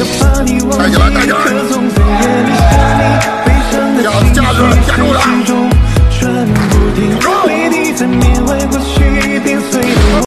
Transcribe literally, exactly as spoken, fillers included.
带起来，带起来！架子架住了，住！